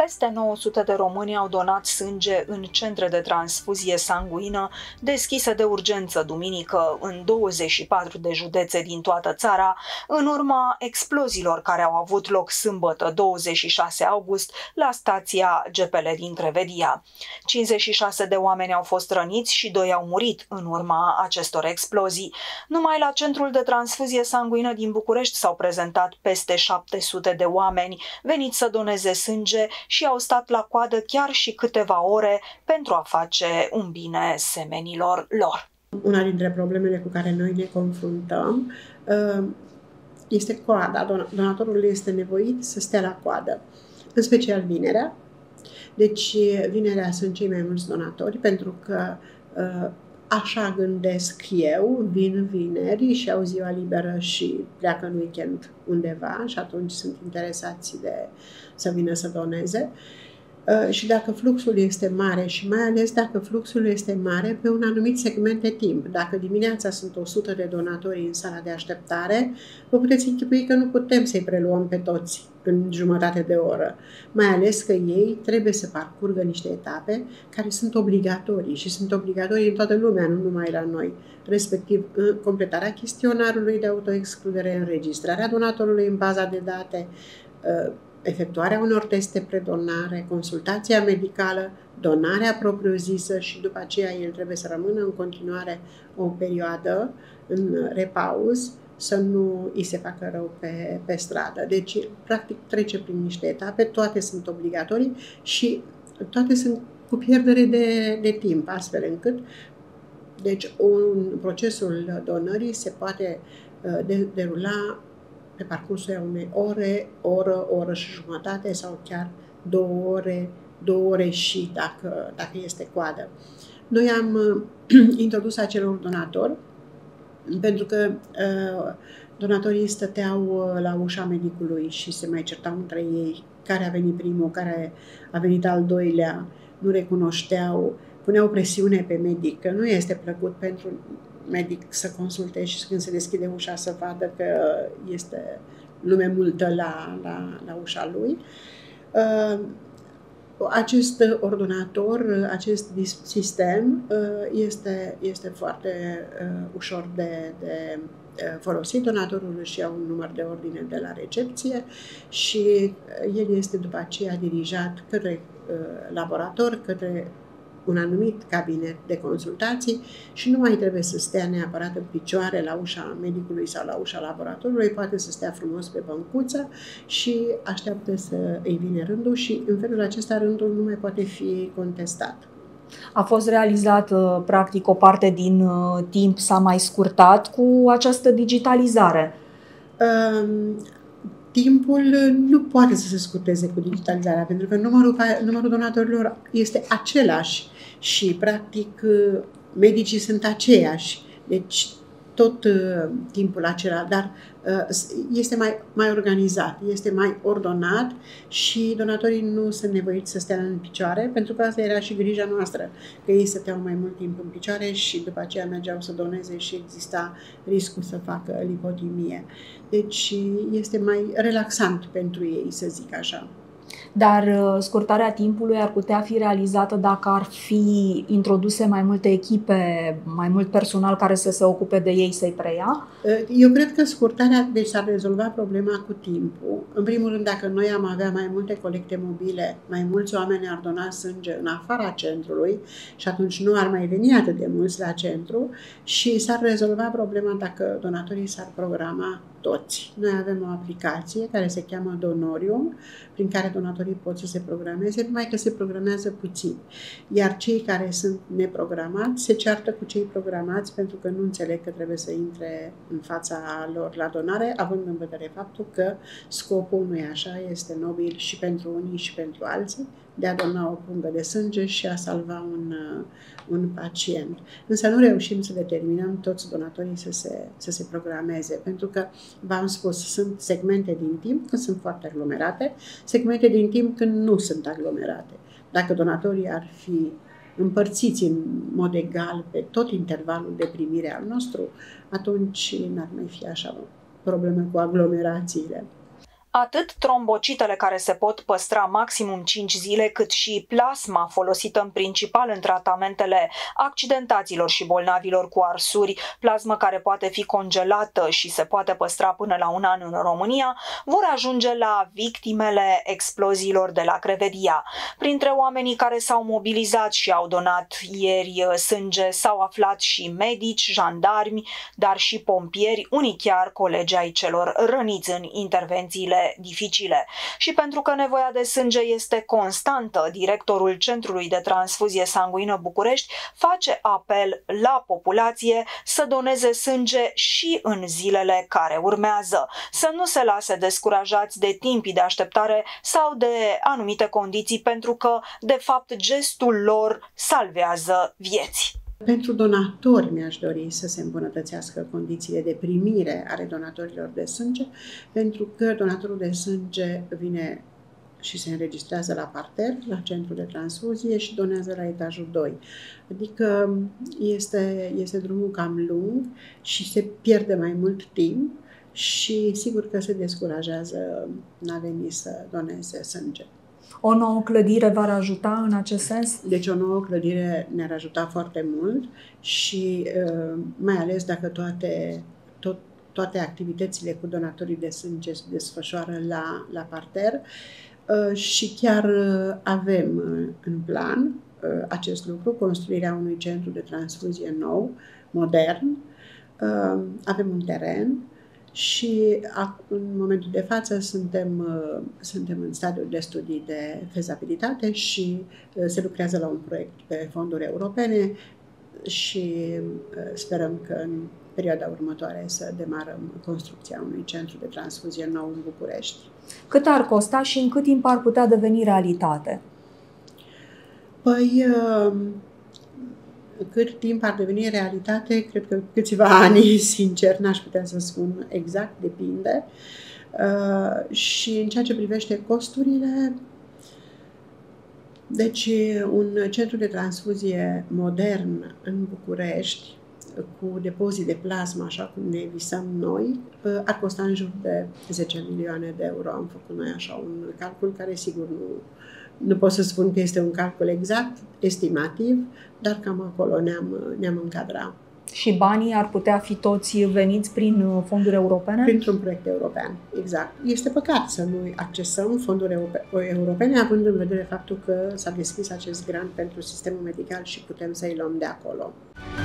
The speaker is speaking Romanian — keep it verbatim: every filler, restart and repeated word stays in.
Peste nouă sute de români au donat sânge în centre de transfuzie sanguină deschise de urgență duminică în douăzeci și patru de județe din toată țara, în urma exploziilor care au avut loc sâmbătă douăzeci și șase august la stația G P L din Trevedia. cincizeci și șase de oameni au fost răniți și doi au murit în urma acestor explozii. Numai la centrul de transfuzie sanguină din București s-au prezentat peste șapte sute de oameni veniți să doneze sânge și au stat la coadă chiar și câteva ore pentru a face un bine semenilor lor. Una dintre problemele cu care noi ne confruntăm este coada. Donatorul este nevoit să stea la coadă, în special vinerea. Deci vinerea sunt cei mai mulți donatori, pentru că așa gândesc eu, vin vineri și au ziua liberă și pleacă în weekend undeva și atunci sunt interesați de să vină să doneze. Și dacă fluxul este mare și mai ales dacă fluxul este mare pe un anumit segment de timp, dacă dimineața sunt o sută de donatori în sala de așteptare, vă puteți închipui că nu putem să-i preluăm pe toți în jumătate de oră. Mai ales că ei trebuie să parcurgă niște etape care sunt obligatorii și sunt obligatorii în toată lumea, nu numai la noi, respectiv completarea chestionarului de autoexcludere, înregistrarea donatorului în baza de date, efectuarea unor teste predonare, consultația medicală, donarea propriu-zisă și după aceea el trebuie să rămână în continuare o perioadă în repaus, să nu îi se facă rău pe, pe stradă. Deci, practic, trece prin niște etape, toate sunt obligatorii și toate sunt cu pierdere de, de timp, astfel încât deci, un, procesul donării se poate uh, de, derula pe parcursul unei ore, oră, oră și jumătate sau chiar două ore, două ore și dacă, dacă este coadă. Noi am uh, introdus acelor donatori pentru că uh, donatorii stăteau uh, la ușa medicului și se mai certau între ei care a venit primul, care a venit al doilea, nu recunoșteau, puneau presiune pe medic, că nu este plăcut pentru medic să consulte și când se deschide ușa să vadă că este lume multă la, la, la ușa lui. Acest ordonator, acest sistem este, este foarte ușor de, de folosit. Donatorul își ia un număr de ordine de la recepție și el este după aceea dirijat către laborator, către un anumit cabinet de consultații și nu mai trebuie să stea neapărat în picioare la ușa medicului sau la ușa laboratorului, poate să stea frumos pe băncuță și așteaptă să îi vine rândul și în felul acesta rândul nu mai poate fi contestat. A fost realizat, practic, o parte din timp s-a mai scurtat cu această digitalizare. Um, Timpul nu poate să se scurteze cu digitalizarea, pentru că numărul, numărul donatorilor este același și, practic, medicii sunt aceiași. Deci, tot uh, timpul acela, dar uh, este mai, mai organizat, este mai ordonat și donatorii nu sunt nevoiți să stea în picioare, pentru că asta era și grija noastră, că ei stăteau mai mult timp în picioare și după aceea mergeau să doneze și exista riscul să facă lipotimie. Deci este mai relaxant pentru ei, să zic așa. Dar scurtarea timpului ar putea fi realizată dacă ar fi introduse mai multe echipe, mai mult personal care să se ocupe de ei să-i preia? Eu cred că scurtarea, deci s-ar rezolva problema cu timpul. În primul rând, dacă noi am avea mai multe colecte mobile, mai mulți oameni ar dona sânge în afara centrului și atunci nu ar mai veni atât de mulți la centru și s-ar rezolva problema dacă donatorii s-ar programa toți. Noi avem o aplicație care se cheamă Donorium, prin care donatorii pot să se programeze, numai că se programează puțin. Iar cei care sunt neprogramați se ceartă cu cei programați pentru că nu înțeleg că trebuie să intre în fața lor la donare, având în vedere faptul că scopul nu e așa, este nobil și pentru unii și pentru alții, de a dona o pungă de sânge și a salva un, un pacient. Însă nu reușim să determinăm toți donatorii să se, să se programeze, pentru că, v-am spus, sunt segmente din timp când sunt foarte aglomerate, segmente din timp când nu sunt aglomerate. Dacă donatorii ar fi împărțiți în mod egal pe tot intervalul de primire al nostru, atunci n-ar mai fi așa probleme cu aglomerațiile. Atât trombocitele care se pot păstra maximum cinci zile, cât și plasma folosită în principal în tratamentele accidentaților și bolnavilor cu arsuri, plasmă care poate fi congelată și se poate păstra până la un an în România, vor ajunge la victimele exploziilor de la Crevedia. Printre oamenii care s-au mobilizat și au donat ieri sânge s-au aflat și medici, jandarmi, dar și pompieri, unii chiar colegi ai celor răniți în intervențiile dificile. Și pentru că nevoia de sânge este constantă, directorul Centrului de Transfuzie Sanguină București face apel la populație să doneze sânge și în zilele care urmează, să nu se lase descurajați de timpii de așteptare sau de anumite condiții, pentru că, de fapt, gestul lor salvează vieți. Pentru donatori mi-aș dori să se îmbunătățească condițiile de primire ale donatorilor de sânge, pentru că donatorul de sânge vine și se înregistrează la parter, la centrul de transfuzie și donează la etajul doi. Adică este, este drumul cam lung și se pierde mai mult timp și sigur că se descurajează n-a venit să doneze sânge. O nouă clădire v-ar ajuta în acest sens? Deci o nouă clădire ne-ar ajuta foarte mult și mai ales dacă toate, tot, toate activitățile cu donatorii de sânge se desfășoară la, la parter și chiar avem în plan acest lucru, construirea unui centru de transfuzie nou, modern, avem un teren. Și în momentul de față suntem, suntem în stadiul de studii de fezabilitate și se lucrează la un proiect pe fonduri europene și sperăm că în perioada următoare să demarăm construcția unui centru de transfuzie nou în București. Cât ar costa și în cât timp ar putea deveni realitate? Păi, cât timp ar deveni realitate, cred că câțiva ani, sincer, n-aș putea să spun exact, depinde. Uh, și în ceea ce privește costurile, deci un centru de transfuzie modern în București, cu depozit de plasmă, așa cum ne visăm noi, uh, ar costa în jur de zece milioane de euro. Am făcut noi așa un calcul care sigur nu... Nu pot să spun că este un calcul exact, estimativ, dar cam acolo ne-am, ne-am încadrat. Și banii ar putea fi toți veniți prin fonduri europene? Printr-un proiect european, exact. Este păcat să nu accesăm fonduri europene, având în vedere faptul că s-a deschis acest grant pentru sistemul medical și putem să-i luăm de acolo.